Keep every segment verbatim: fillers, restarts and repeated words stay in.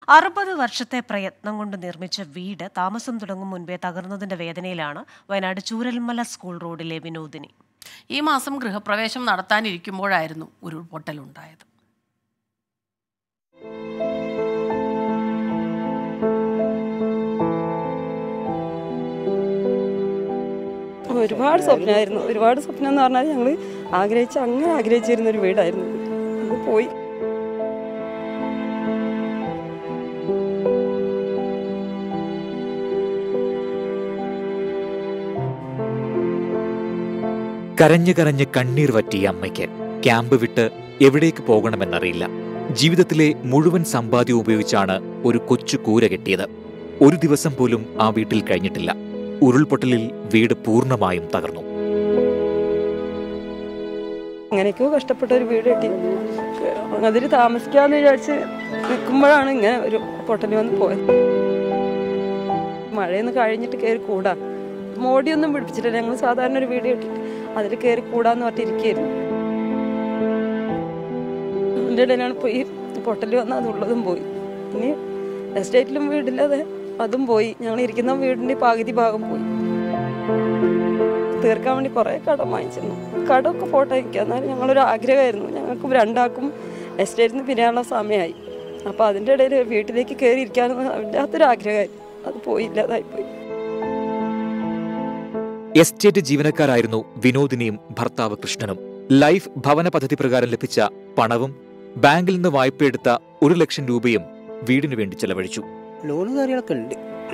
അറുപത് വർഷത്തെ പ്രയത്നം കൊണ്ട് നിർമ്മിച്ച വീട് താമസം തുടങ്ങും മുൻപേ തകർന്നതിന്റെ വേദനയിലാണ് വയനാട് ചൂരൽമല സ്കൂൾ റോഡിലെ വിനോദിനി. ഈ മാസം ഗൃഹപ്രവേശം നടത്താനിരിക്കുമ്പോഴായിരുന്നു ഉരുൾപൊട്ടലുണ്ടായത്. ഒരുപാട് സ്വപ്നമായിരുന്നു. ഒരുപാട് സ്വപ്നം എന്ന് പറഞ്ഞാൽ ഞങ്ങൾ ആഗ്രഹിച്ച അങ്ങനെ ആഗ്രഹിച്ചിരുന്ന ഒരു വീടായിരുന്നു. അത് പോയി. കരഞ്ഞു കരഞ്ഞ് കണ്ണീർ വറ്റിയ അമ്മയ്ക്ക് ക്യാമ്പ് വിട്ട് എവിടേക്ക് പോകണമെന്നറിയില്ല. ജീവിതത്തിലെ മുഴുവൻ സമ്പാദ്യം ഉപയോഗിച്ചാണ് ഒരു കൊച്ചു കൂര കെട്ടിയത്. ഒരു ദിവസം പോലും ആ വീട്ടിൽ കഴിഞ്ഞിട്ടില്ല. ഉരുൾപൊട്ടലിൽ വീട് പൂർണ്ണമായും തകർന്നു. അങ്ങനെയൊക്കെയോ കഷ്ടപ്പെട്ട ഒരു വീട് കെട്ടി അതിൽ താമസിക്കാന്ന് വിചാരിച്ച് നിൽക്കുമ്പോഴാണ് ഇങ്ങനെ ഒരു പൊട്ടൽ വന്ന് പോയത്. മഴയൊന്നും കഴിഞ്ഞിട്ട് കയറി കൂടാ, മോടിയൊന്നും പിടിപ്പിച്ചിട്ടില്ല. ഞങ്ങൾ സാധാരണ ഒരു വീട് കെട്ടിട്ട് അതിൽ കയറി കൂടാന്ന് പറഞ്ഞിരിക്കുകയായിരുന്നു. അതിൻ്റെ ഇടയിലാണ് പോയി പൊട്ടൽ വന്ന് അതുള്ളതും പോയി. ഇനി എസ്റ്റേറ്റിലും വീടില്ലാതെ അതും പോയി. ഞങ്ങൾ ഇരിക്കുന്ന വീടിൻ്റെ പകുതി ഭാഗം പോയി. തീർക്കാൻ വേണ്ടി കുറേ കടം വാങ്ങിച്ചിരുന്നു. കടമൊക്കെ ഫോട്ടോ വയ്ക്കുക. എന്നാലും ഞങ്ങളൊരു ആഗ്രഹമായിരുന്നു. ഞങ്ങൾക്ക് രണ്ടാൾക്കും എസ്റ്റേറ്റിൽ നിന്ന് പിരിയാനുള്ള സമയമായി. അപ്പോൾ അതിൻ്റെ ഇടയിൽ വീട്ടിലേക്ക് കയറി ഇരിക്കാനും വല്ലാത്തൊരു ആഗ്രഹമായിരുന്നു. അത് പോയില്ലാതായിപ്പോയി. എസ്റ്റേറ്റ് ജീവനക്കാരായിരുന്നു വിനോദിനിയും ഭർത്താവ് കൃഷ്ണനും. ലൈഫ് ഭവന പദ്ധതി പ്രകാരം ലഭിച്ച പണവും ബാങ്കിൽ നിന്ന് വായ്പയെടുത്ത ഒരു ലക്ഷം രൂപയും വീടിനു വേണ്ടി ചെലവഴിച്ചു. ലോണ് കാര്യങ്ങളൊക്കെ ഉണ്ട്.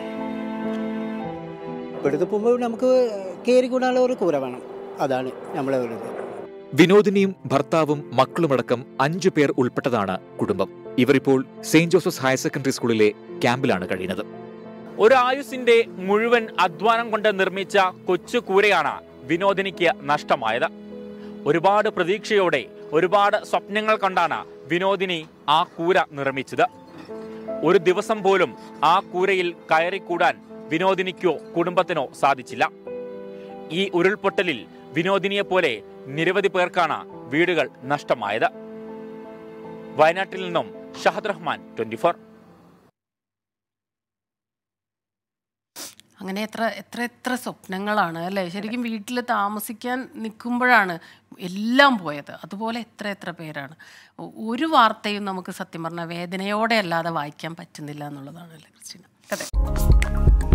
ഇപ്പോഴത്തെ പോകുമ്പോൾ നമുക്ക് കയറിക്കൂടാനുള്ള ഒരു കൂര വേണം. അതാണ് നമ്മളെ വരുന്നത്. വിനോദിനിയും ഭർത്താവും മക്കളുമടക്കം അഞ്ചു പേർ ഉൾപ്പെട്ടതാണ് കുടുംബം. ഇവർ ഇപ്പോൾ സെയിന്റ് ജോസഫ്സ് ഹയർ സെക്കൻഡറി സ്കൂളിലെ ക്യാമ്പിലാണ് കഴിയുന്നത്. ഒരു ആയുസിന്റെ മുഴുവൻ അധ്വാനം കൊണ്ട് നിർമ്മിച്ച കൊച്ചു കൂരയാണ് വിനോദിനിക്ക് നഷ്ടമായത്. ഒരുപാട് പ്രതീക്ഷയോടെ ഒരുപാട് സ്വപ്നങ്ങൾ കണ്ടാണ് വിനോദിനി ആ കൂര നിർമ്മിച്ചത്. ഒരു ദിവസം പോലും ആ കൂരയിൽ കയറിക്കൂടാൻ വിനോദിനിക്കോ കുടുംബത്തിനോ സാധിച്ചില്ല. ഈ ഉരുൾപൊട്ടലിൽ വിനോദിനിയെപ്പോലെ നിരവധി പേർക്കാണ് വീടുകൾ നഷ്ടമായത്. വയനാട്ടിൽ നിന്നും ഷഹദ് റഹ്മാൻ, ട്വന്റി ഫോർ. അങ്ങനെ എത്ര എത്ര എത്ര സ്വപ്നങ്ങളാണ് അല്ലേ? ശരിക്കും വീട്ടിൽ താമസിക്കാൻ നിൽക്കുമ്പോഴാണ് എല്ലാം പോയത്. അതുപോലെ എത്ര എത്ര പേരാണ്. ഒരു വാർത്തയും നമുക്ക് സത്യം പറഞ്ഞാൽ വേദനയോടെ അല്ലാതെ വായിക്കാൻ പറ്റുന്നില്ല എന്നുള്ളതാണ് അല്ലേ ക്രിസ്റ്റീന? അതെ.